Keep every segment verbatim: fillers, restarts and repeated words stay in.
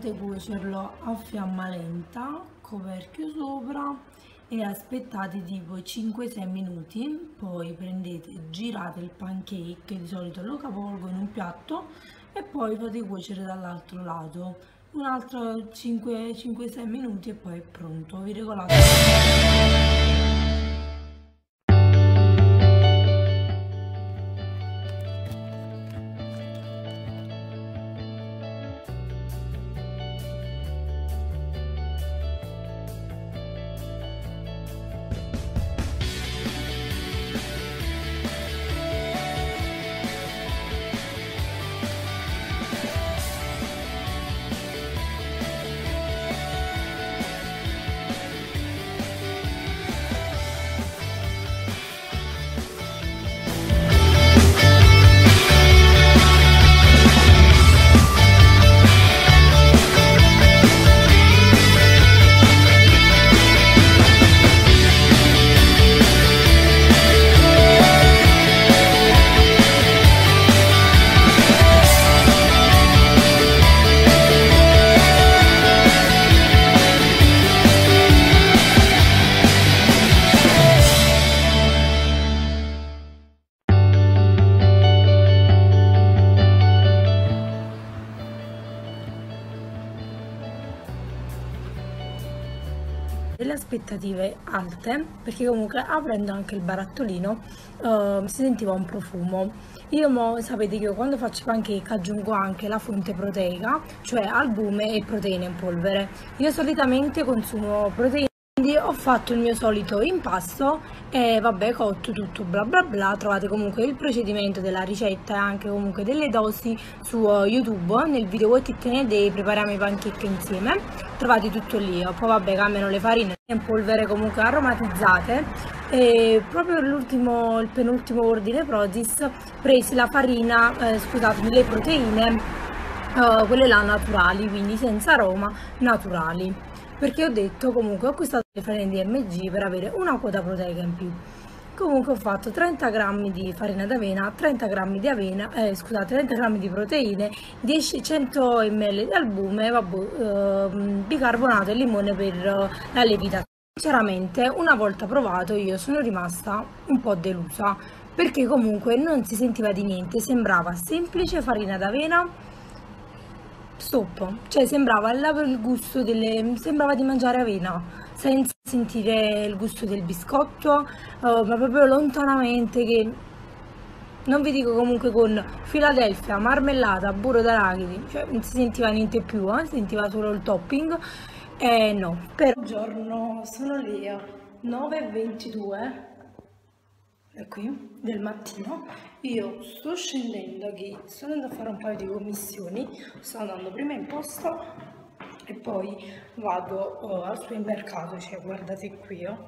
fate cuocerlo a fiamma lenta, coperchio sopra, e aspettate tipo cinque sei minuti. Poi prendete, girate il pancake, di solito lo capovolgo in un piatto, e poi fate cuocere dall'altro lato un altro cinque sei minuti e poi è pronto. Vi regolate. Delle aspettative alte, perché comunque aprendo anche il barattolino uh, si sentiva un profumo. Io mo, sapete che io quando faccio i pancake aggiungo anche la fonte proteica, cioè albume e proteine in polvere. Io solitamente consumo proteine, quindi ho fatto il mio solito impasto e vabbè, cotto tutto bla bla bla. Trovate comunque il procedimento della ricetta e anche comunque delle dosi su YouTube. Nel video What It Can Day prepariamo i pancake insieme, trovate tutto lì. Poi vabbè, cambiano le farine in polvere comunque aromatizzate, e proprio l'ultimo, il penultimo ordine Prozis, presi la farina, eh, scusatemi, le proteine, eh, quelle là naturali, quindi senza aroma, naturali, perché ho detto comunque ho acquistato le farine di M G per avere una quota proteica in più. Comunque ho fatto trenta grammi di farina d'avena, trenta grammi di avena, eh, scusate, trenta grammi di proteine, dieci cento millilitri di albume, vabbè, eh, bicarbonato e limone per eh, la lievitazione. Sinceramente, una volta provato io sono rimasta un po' delusa, perché comunque non si sentiva di niente, sembrava semplice farina d'avena, stop, cioè sembrava il gusto delle, sembrava di mangiare avena, senza sentire il gusto del biscotto, uh, ma proprio lontanamente, che non vi dico comunque con Philadelphia, marmellata, burro d'arachidi, cioè non si sentiva niente più, eh? Si sentiva solo il topping, e no. Per un giorno sono le nove e ventidue è qui del mattino, io sto scendendo, che sto andando a fare un paio di commissioni, sto andando prima in posta e poi vado uh, al supermercato, cioè guardate qui, oh.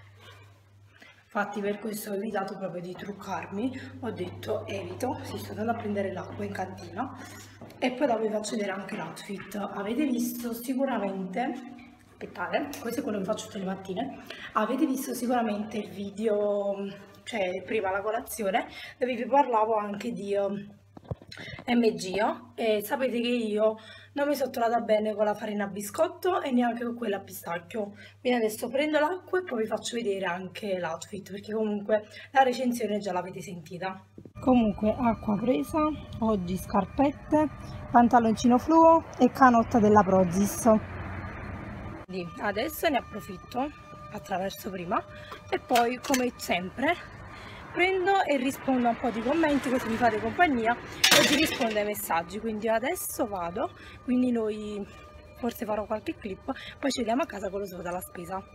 Infatti per questo ho evitato proprio di truccarmi, ho detto evito, si sto andando a prendere l'acqua in cantina e poi dopo vi faccio vedere anche l'outfit. Avete visto sicuramente, aspettate, questo è quello che faccio tutte le mattine, avete visto sicuramente il video, cioè prima la colazione, dove vi parlavo anche di uh, M G, oh? E sapete che io non mi sono trovata bene con la farina a biscotto e neanche con quella a pistacchio, quindi adesso prendo l'acqua e poi vi faccio vedere anche l'outfit, perché comunque la recensione già l'avete sentita. Comunque acqua presa, oggi scarpette, pantaloncino fluo e canotta della Prozis. Quindi adesso ne approfitto, attraverso prima, e poi come sempre prendo e rispondo a un po' di commenti, così mi fate compagnia e vi rispondo ai messaggi. Quindi adesso vado, quindi noi forse farò qualche clip, poi ci vediamo a casa con lo svuoto dalla spesa.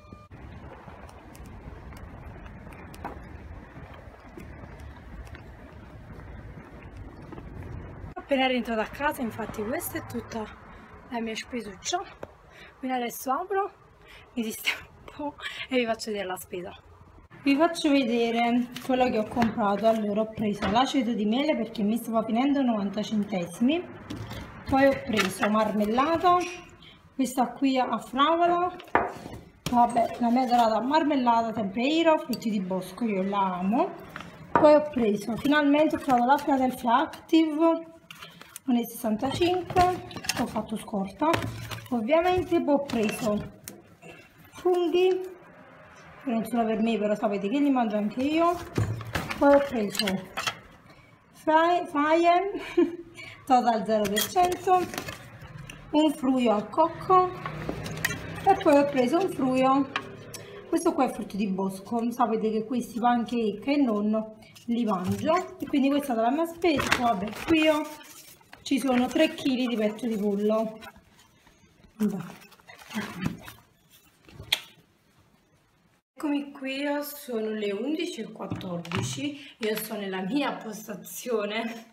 Appena rientrato a casa, infatti questa è tutta la mia spesuccia, quindi adesso apro, mi sistemo un po' e vi faccio vedere la spesa. Vi faccio vedere quello che ho comprato. Allora, ho preso l'aceto di mele perché mi stava finendo novanta centesimi, poi ho preso marmellata, questa qui a fragola, vabbè, la mia dorata marmellata tempero, frutti di bosco, io la amo. Poi ho preso, finalmente ho trovato la Philadelphia Active, uno e sessantacinque, ho fatto scorta ovviamente. Poi ho preso funghi che non sono per me, però sapete che li mangio anche io. Poi ho preso faie total zero per cento, un fruio al cocco e poi ho preso un fruio, questo qua è frutto di bosco, sapete che questi pancake e non li mangio, e quindi questa è stata la mia spesa. Poi vabbè, qui io ci sono tre chili di petto di pollo. Eccomi qui, sono le undici e quattordici, io sto nella mia postazione,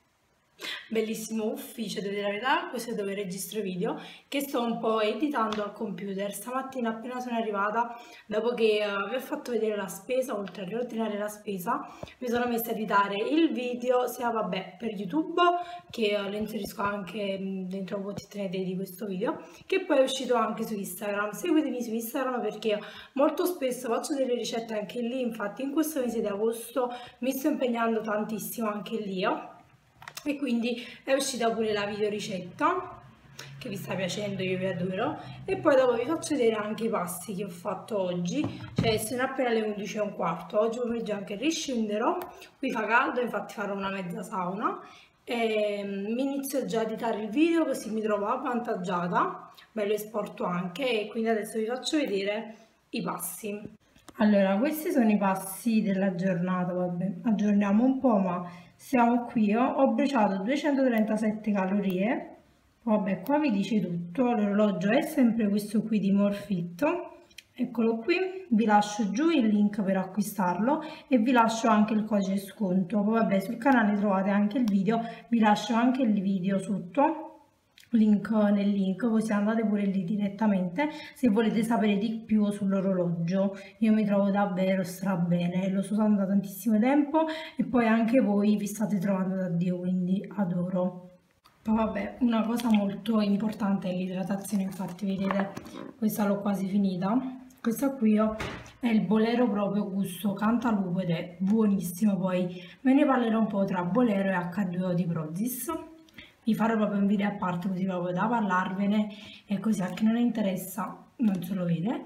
bellissimo ufficio, devo dire la verità, questo è dove registro video, che sto un po' editando al computer. Stamattina appena sono arrivata, dopo che uh, vi ho fatto vedere la spesa, oltre a riordinare la spesa, mi sono messa a editare il video, sia vabbè per YouTube, che uh, lo inserisco anche mh, dentro un po' di questo video, che poi è uscito anche su Instagram. Seguitemi su Instagram perché molto spesso faccio delle ricette anche lì, infatti in questo mese di agosto mi sto impegnando tantissimo anche lì, eh? E quindi è uscita pure la video ricetta che vi sta piacendo, io vi adoro. E poi dopo vi faccio vedere anche i passi che ho fatto oggi, cioè sono appena le undici e un quarto, oggi pomeriggio anche riscenderò, qui fa caldo, infatti farò una mezza sauna e mi inizio già a editare il video così mi trovo avvantaggiata, me lo esporto anche, e quindi adesso vi faccio vedere i passi. Allora, questi sono i passi della giornata, vabbè, aggiorniamo un po', ma siamo qui, oh. Ho bruciato duecentotrentasette calorie, vabbè, qua vi dice tutto, l'orologio è sempre questo qui di Morfit, eccolo qui, vi lascio giù il link per acquistarlo e vi lascio anche il codice sconto. Poi vabbè, sul canale trovate anche il video, vi lascio anche il video sotto, link nel link, così andate pure lì direttamente se volete sapere di più sull'orologio. Io mi trovo davvero stra bene, lo sto usando da tantissimo tempo e poi anche voi vi state trovando da Dio, quindi adoro. Poi vabbè, una cosa molto importante è l'idratazione, infatti vedete questa l'ho quasi finita. Questa qui è il bolero proprio gusto cantalupo ed è buonissimo. Poi ve ne parlerò un po' tra bolero e acca due o di Prozis. Vi farò proprio un video a parte così proprio da parlarvene, e così a chi non interessa non se lo vede.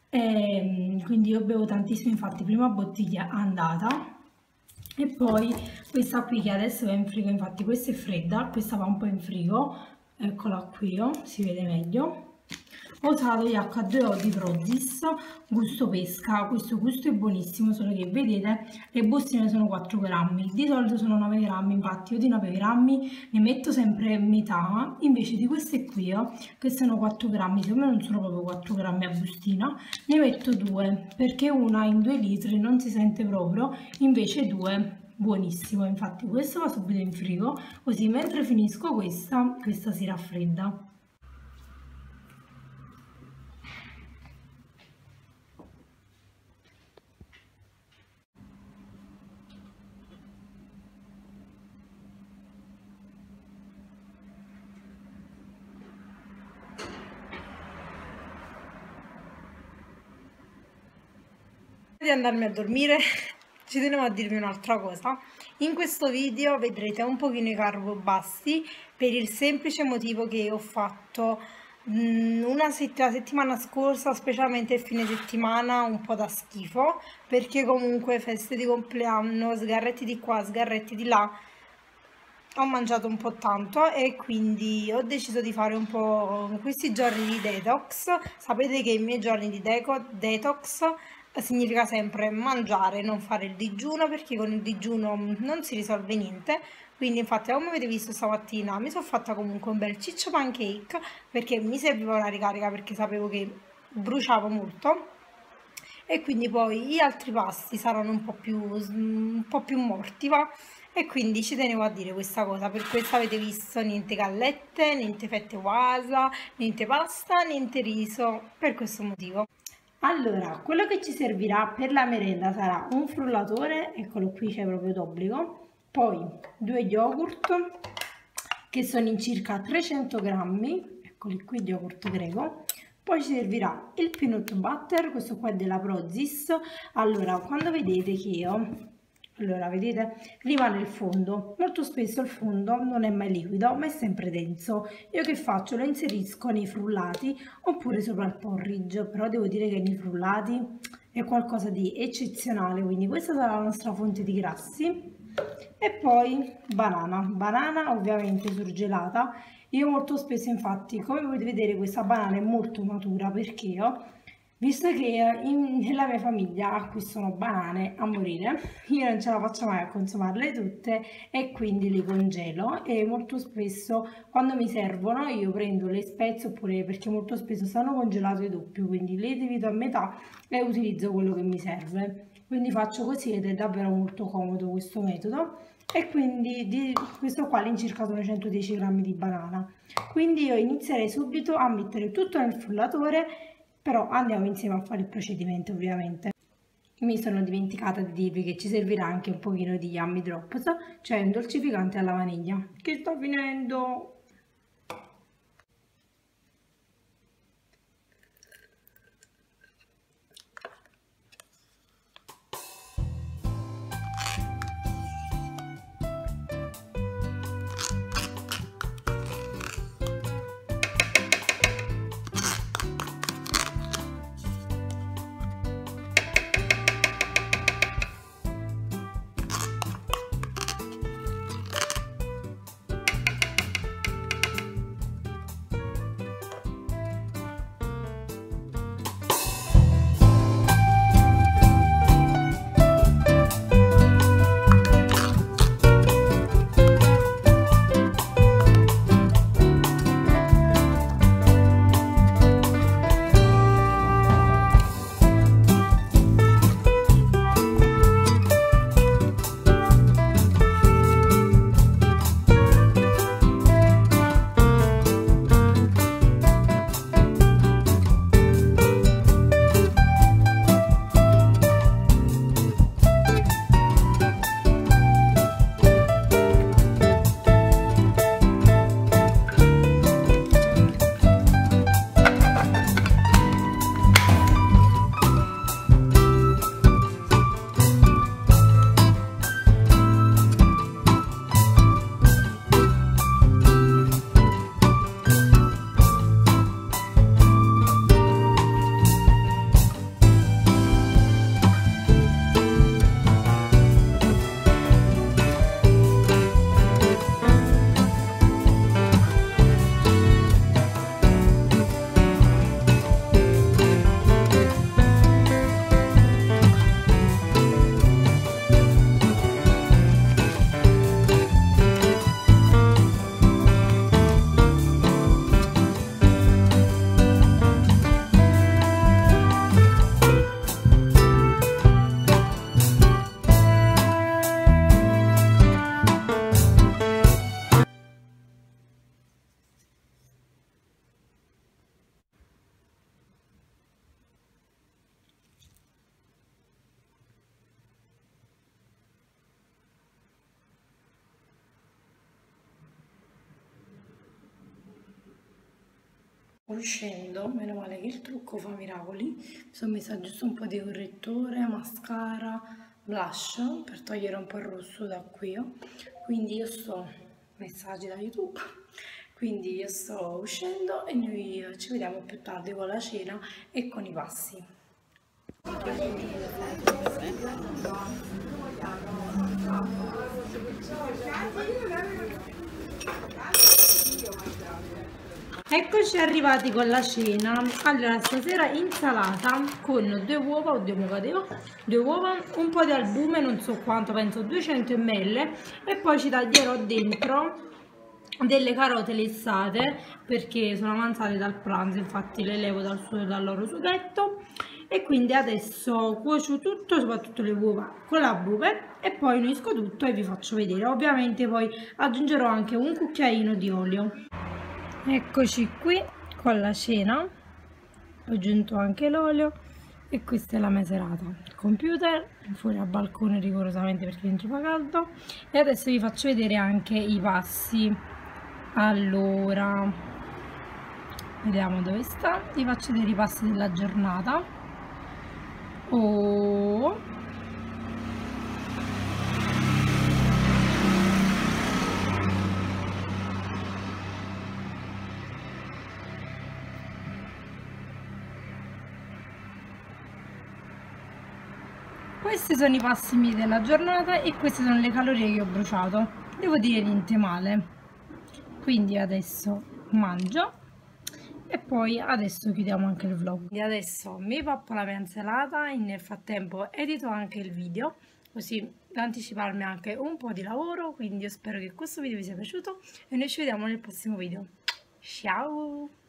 E quindi io bevo tantissimo, infatti prima bottiglia andata, e poi questa qui che adesso è in frigo, infatti questa è fredda, questa va un po' in frigo, eccola qui, oh, si vede meglio. Ho usato gli acca due o di Prozis gusto pesca, questo gusto è buonissimo, solo che vedete le bustine sono quattro grammi, di solito sono nove grammi, infatti io di nove grammi ne metto sempre metà, invece di queste qui, oh, che sono quattro grammi, secondo me non sono proprio quattro grammi a bustina, ne metto due, perché una in due litri non si sente proprio, invece due buonissimo. Infatti questo va subito in frigo, così mentre finisco questa, questa si raffredda. Di andarmi a dormire ci tenevo a dirvi un'altra cosa. In questo video vedrete un pochino i carbo bassi per il semplice motivo che ho fatto mh, una sett la settimana scorsa, specialmente il fine settimana, un po' da schifo, perché comunque feste di compleanno, sgarretti di qua, sgarretti di là, ho mangiato un po' tanto e quindi ho deciso di fare un po' questi giorni di detox. Sapete che i miei giorni di deco, detox significa sempre mangiare, non fare il digiuno, perché con il digiuno non si risolve niente. Quindi infatti, come avete visto stamattina, mi sono fatta comunque un bel ciccio pancake perché mi serviva una ricarica, perché sapevo che bruciavo molto, e quindi poi gli altri pasti saranno un po' più, un po' più morti, va? E quindi ci tenevo a dire questa cosa. Per questo avete visto niente gallette, niente fette uova, niente pasta, niente riso, per questo motivo. Allora, quello che ci servirà per la merenda sarà un frullatore, eccolo qui, c'è proprio d'obbligo, poi due yogurt che sono in circa trecento grammi, eccoli qui, yogurt greco. Poi ci servirà il peanut butter, questo qua è della Prozis. Allora, quando vedete che io Allora, vedete, rimane il fondo. Molto spesso il fondo non è mai liquido, ma è sempre denso. Io che faccio? Lo inserisco nei frullati oppure sopra il porridge, però devo dire che nei frullati è qualcosa di eccezionale, quindi questa sarà la nostra fonte di grassi. E poi banana, banana ovviamente surgelata. Io molto spesso, infatti, come potete vedere, questa banana è molto matura perché io, visto che in, nella mia famiglia acquistano banane a morire, io non ce la faccio mai a consumarle tutte e quindi le congelo, e molto spesso quando mi servono io prendo le spezie, oppure perché molto spesso stanno congelate doppio, quindi le divido a metà e utilizzo quello che mi serve. Quindi faccio così ed è davvero molto comodo questo metodo. E quindi di questo qua all'incirca sono centodieci grammi di banana. Quindi io inizierei subito a mettere tutto nel frullatore, però andiamo insieme a fare il procedimento ovviamente. Mi sono dimenticata di dirvi che ci servirà anche un pochino di Yummy Drops, cioè un dolcificante alla vaniglia, che sta finendo. Uscendo, meno male che il trucco fa miracoli, mi sono messa giusto un po' di correttore, mascara, blush per togliere un po' il rosso da qui, quindi io sto, messaggi da YouTube, quindi io sto uscendo e noi ci vediamo più tardi con la cena e con i passi. Eccoci arrivati con la cena. Allora, stasera insalata con due uova, oddio mo cadevo, due uova, un po' di albume, non so quanto, penso duecento millilitri, e poi ci taglierò dentro delle carote lessate perché sono avanzate dal pranzo, infatti le levo dal, suo, dal loro sughetto. E quindi adesso cuocio tutto, soprattutto le uova con l'albume, e poi unisco tutto e vi faccio vedere. Ovviamente poi aggiungerò anche un cucchiaino di olio. Eccoci qui con la cena, ho aggiunto anche l'olio e questa è la mia serata. Il computer fuori al balcone rigorosamente perché dentro fa caldo, e adesso vi faccio vedere anche i passi. Allora, vediamo dove sta, vi faccio vedere i passi della giornata. Oh, Questi sono i passi miei della giornata e queste sono le calorie che ho bruciato. Devo dire niente male. Quindi adesso mangio e poi adesso chiudiamo anche il vlog. E adesso mi pappo la mia insalata e nel frattempo edito anche il video, così da anticiparmi anche un po' di lavoro. Quindi io spero che questo video vi sia piaciuto e noi ci vediamo nel prossimo video. Ciao!